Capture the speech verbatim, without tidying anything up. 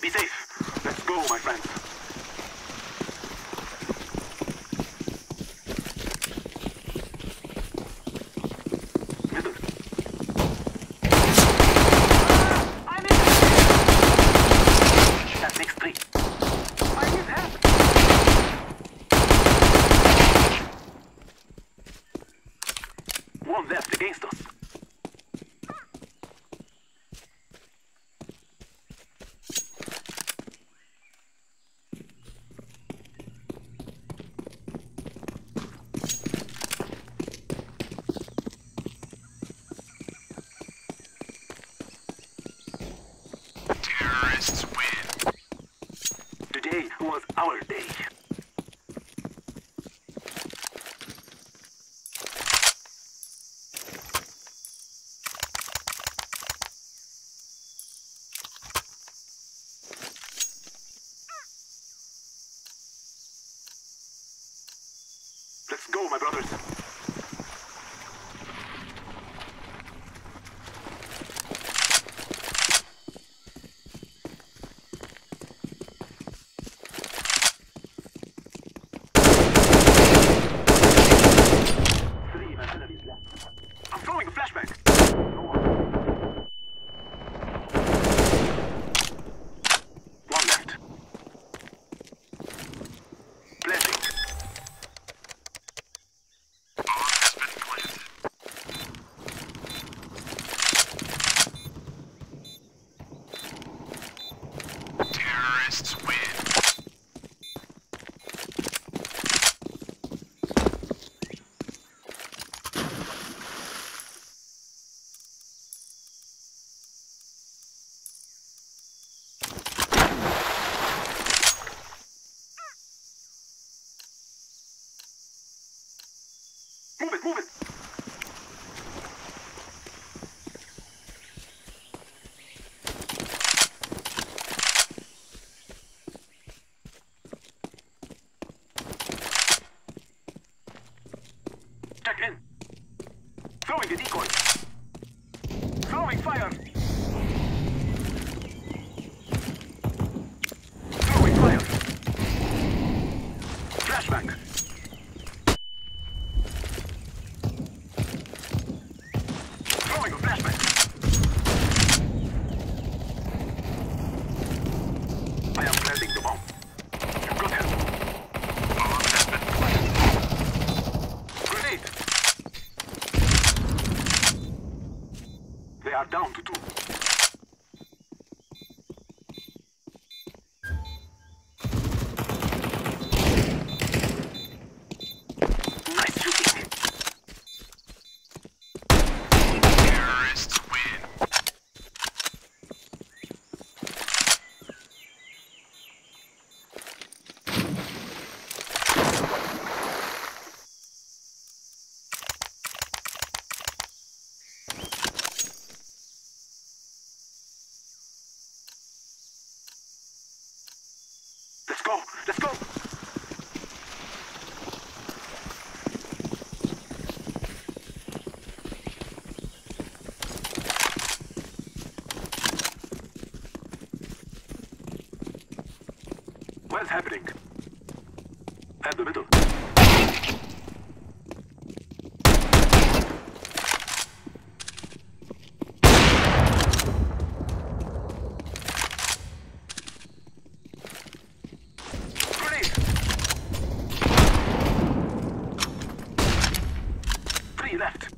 Be safe. Let's go, my friends. Middle. I'm in. That makes three. I need help. One left against us. Terrorists win. Today was our day. Let's go, my brothers. Three mercenaries left. I'm throwing a flashback. One left. Flashing. Bomb has been planted. Terrorists win. Move it, move it. Check in. Throwing a decoy. Throwing fire. Throwing fire. Flashbang. Throwing a flashbang. I am planting the bomb. You got help. Bomb has been planted. Grenade. They are down to two. Nice shooting. Terrorists win. Let's go. Let's go. What's happening? At the middle. Grenade. Three left.